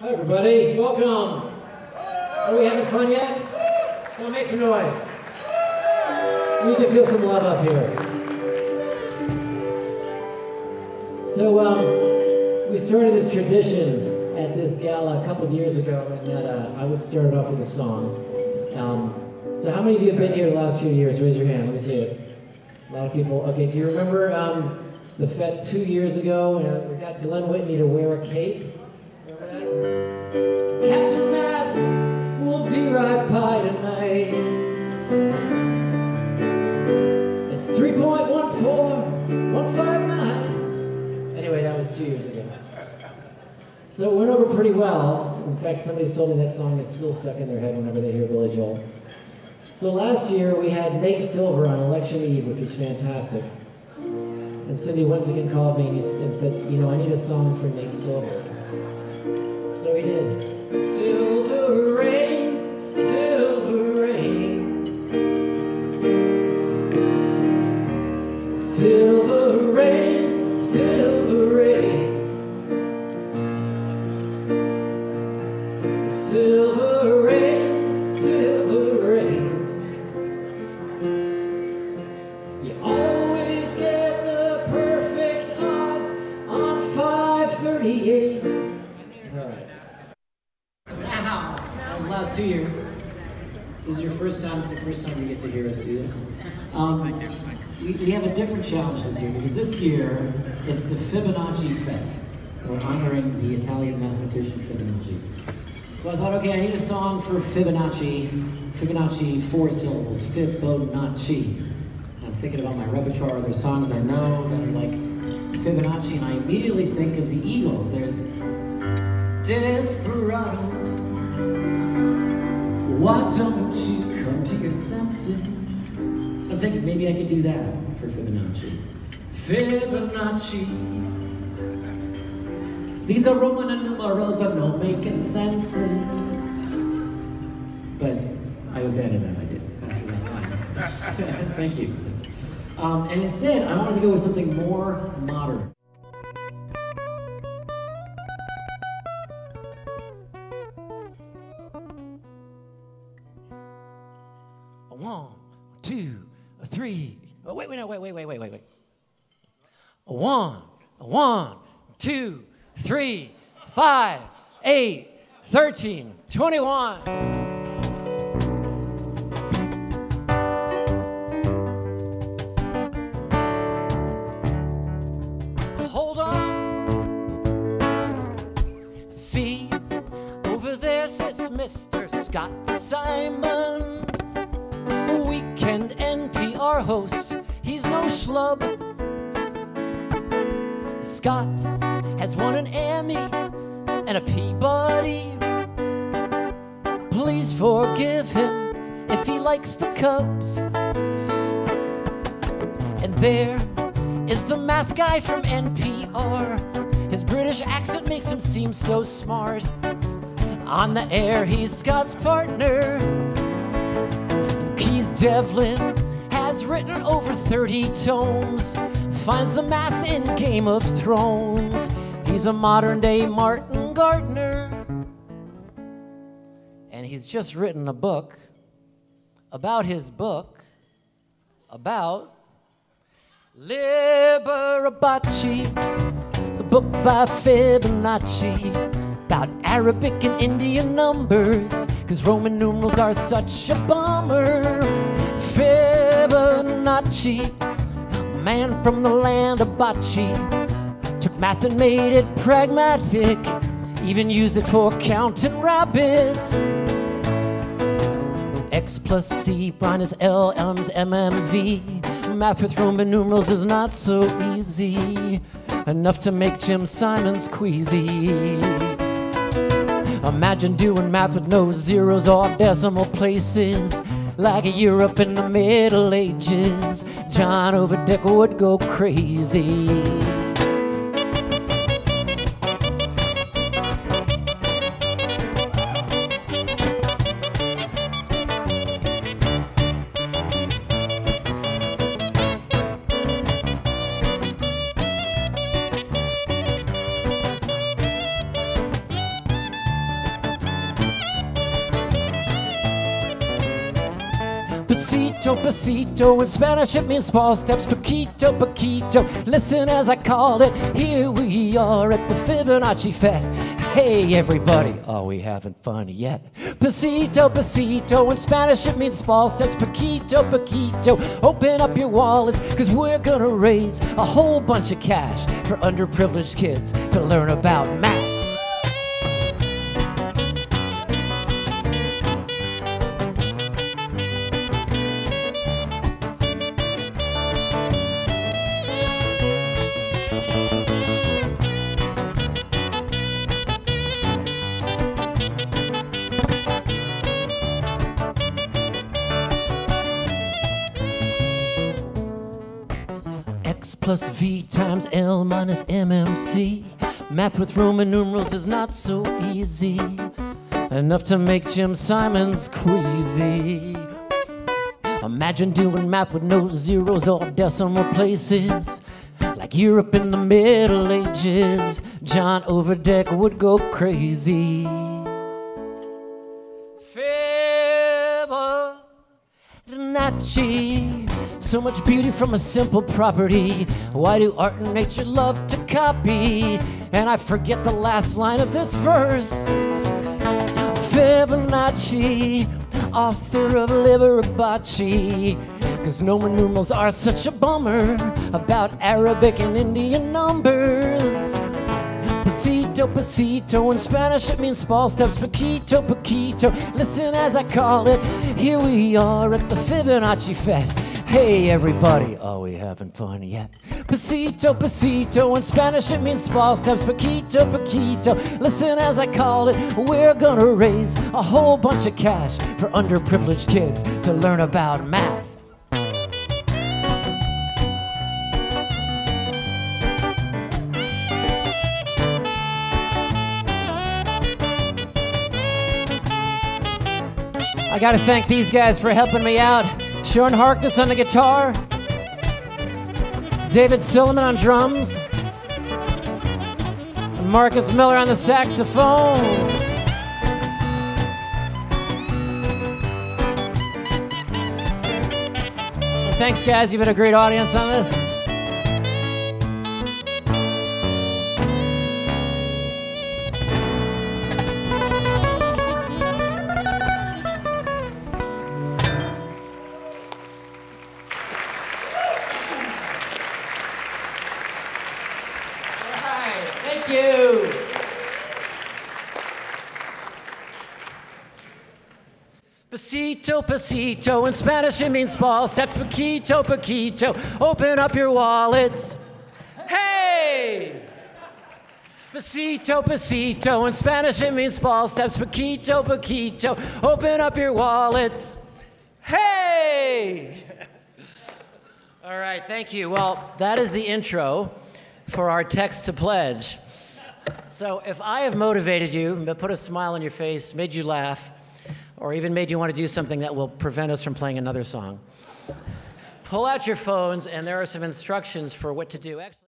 Hi everybody, welcome. Are we having fun yet? Don't make some noise. We need to feel some love up here. So we started this tradition at this gala a couple of years ago, and that I would start it off with a song. So how many of you have been here the last few years? Raise your hand, let me see it. A lot of people. Okay, do you remember the Fete 2 years ago? We got Glenn Whitney to wear a cape. Captain Math will derive pie tonight. It's 3.14159. Anyway, that was 2 years ago. So it went over pretty well. In fact, somebody's told me that song is still stuck in their head whenever they hear Billy Joel. So last year we had Nate Silver on Election Eve, which was fantastic. And Cindy once again called me and said, you know, I need a song for Nate Silver. So he did. Silver rains, silver rain. Silver rains, silver rains. Silver rains, silver rain. You always get the perfect odds on 538. Last 2 years. This is your first time. It's the first time you get to hear us do this. We have a different challenge this year because this year it's the Fibonacci Fete. We're honoring the Italian mathematician Fibonacci. So I thought, okay, I need a song for Fibonacci. Fibonacci, 4 syllables. Fibonacci. I'm thinking about my repertoire. There's songs I know that are like Fibonacci, and I immediately think of the Eagles. There's Desperado. Why don't you come to your senses? I'm thinking maybe I could do that for Fibonacci. Fibonacci. These are Roman numerals that don't make any senses. But I abandoned that, I did. After that line. Thank you. And instead, I wanted to go with something more modern. 1, 2, 3. Oh, wait. 1, 2, 3, 5, 8, 13, 21. Hold on. See, over there sits Mr. Scott Simon. Weekend NPR host, he's no schlub. Scott has won an Emmy and a Peabody. Please forgive him if he likes the Cubs. And there is the math guy from NPR. His British accent makes him seem so smart. On the air, he's Scott's partner. Devlin has written over 30 tomes, finds the math in Game of Thrones. He's a modern-day Martin Gardner. And he's just written a book about his book about Liberace, the book by Fibonacci, about Arabic and Indian numbers, 'cause Roman numerals are such a bummer. Fibonacci, man from the land of bocce, took math and made it pragmatic, even used it for counting rabbits. X plus C minus L M's MMV. Math with Roman numerals is not so easy, enough to make Jim Simons queasy. Imagine doing math with no zeros or decimal places, like Europe in the Middle Ages. John Overdeck would go crazy. Pasito, pasito. In Spanish it means small steps. Paquito, paquito. Listen as I call it. Here we are at the Fibonacci Fete. Hey everybody, are we having fun yet? Pasito, pasito. In Spanish it means small steps. Paquito, paquito. Open up your wallets, cause we're gonna raise a whole bunch of cash for underprivileged kids to learn about math. X plus V times L minus MMC. Math with Roman numerals is not so easy. Enough to make Jim Simons queasy. Imagine doing math with no zeros or decimal places. Like Europe in the Middle Ages, John Overdeck would go crazy. Fibonacci. So much beauty from a simple property. Why do art and nature love to copy? And I forget the last line of this verse. Fibonacci, author of Liberace. Cause Roman numerals are such a bummer about Arabic and Indian numbers. Pasito, pasito. In Spanish it means small steps. Paquito, paquito. Listen as I call it. Here we are at the Fibonacci Fete. Hey everybody, are we having fun yet? Pasito, pasito. In Spanish it means small steps. Paquito, paquito. Listen as I call it. We're gonna raise a whole bunch of cash for underprivileged kids to learn about math. I gotta thank these guys for helping me out. Sean Harkness on the guitar, David Silliman on drums, and Marcus Miller on the saxophone. And thanks guys, you've been a great audience on this. Thank you. Pasito, pasito. In Spanish it means small steps. Paquito, paquito. Open up your wallets. Hey! Pasito, pasito. In Spanish it means small steps. Paquito, paquito. Open up your wallets. Hey! All right, thank you. Well, that is the intro for our text to pledge. So if I have motivated you, put a smile on your face, made you laugh, or even made you want to do something that will prevent us from playing another song, pull out your phones and there are some instructions for what to do. Actually,